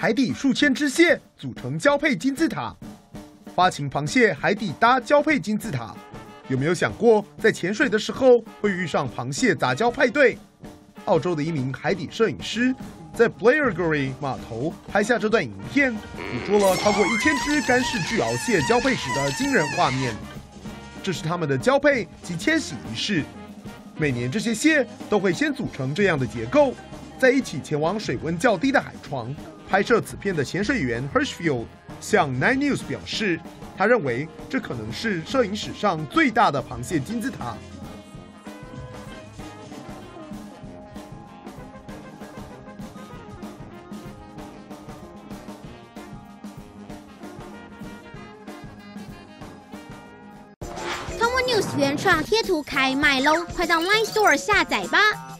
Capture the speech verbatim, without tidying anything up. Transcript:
海底数千只蟹组成交配金字塔，发情螃蟹海底搭交配金字塔。有没有想过，在潜水的时候会遇上螃蟹杂交派对？澳洲的一名海底摄影师在 Blairgowrie 码头拍下这段影片，捕捉了超过一千只干式巨螯蟹交配时的惊人画面。这是它们的交配及迁徙仪式。每年这些蟹都会先组成这样的结构，在一起前往水温较低的海床。拍摄此片的潜水员 Hirschfield 向 Nine News 表示，他认为这可能是摄影史上最大的螃蟹金字塔。 Common News 原创贴图开卖喽，快到 Line Store 下载吧！